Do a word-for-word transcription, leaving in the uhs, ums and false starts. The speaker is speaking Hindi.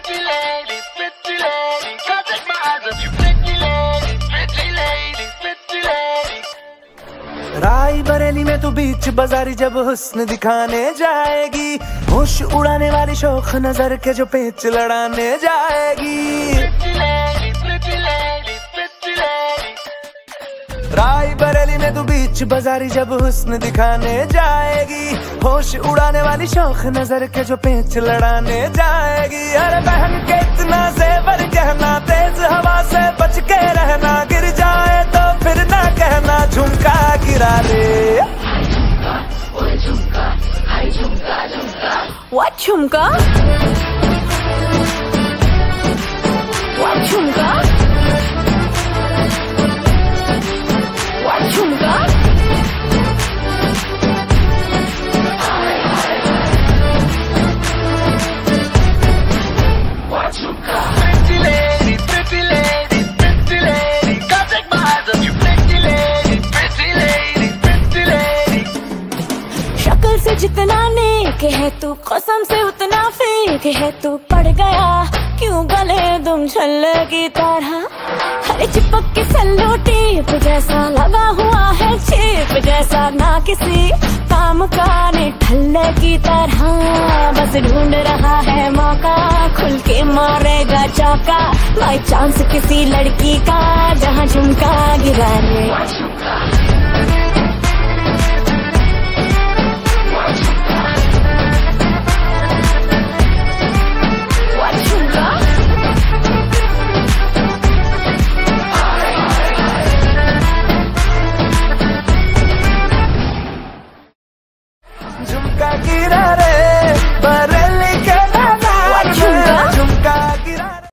pretty lady, pretty lady, can't take my eyes off you, pretty lady, pretty lady, pretty lady. राई बरेली में तू बीच बाजारी जब हुस्न दिखाने जाएगी, होश उड़ाने वाली शौक नजर के जो पेच लड़ाने जाएगी। Pretty lady, pretty lady, pretty lady. राई बरेली में तू बीच बाजारी जब हुस्न दिखाने जाएगी, होश उड़ाने वाली शौक नजर के जो पेच लड़ाने जाएगी। अरे बहन के इतना जेवर कहना, तेज हवा से बच के रहना, गिर जाए तो फिर ना कहना झुमका गिरा ले। What झुमका? What झुमका? What झुमका? Pretty lady, pretty lady, pretty lady, can't take my eyes off you, pretty lady, pretty lady, pretty lady. शक्ल से जितना नेक है तू, कसम से उतना फेक है तू। पड़ गया क्यों गले तुम छल्ले की तरह, हरे चिपक के सल्लो टेप जैसा लगा हुआ है चेप जैसा, ना किसी काम का ने ठल्ले की तरह। बस ढूंढ रहा है मौका, खुल के मारेगा चौका, बाई चांस किसी लड़की का जहाँ झुमका गिरा ले।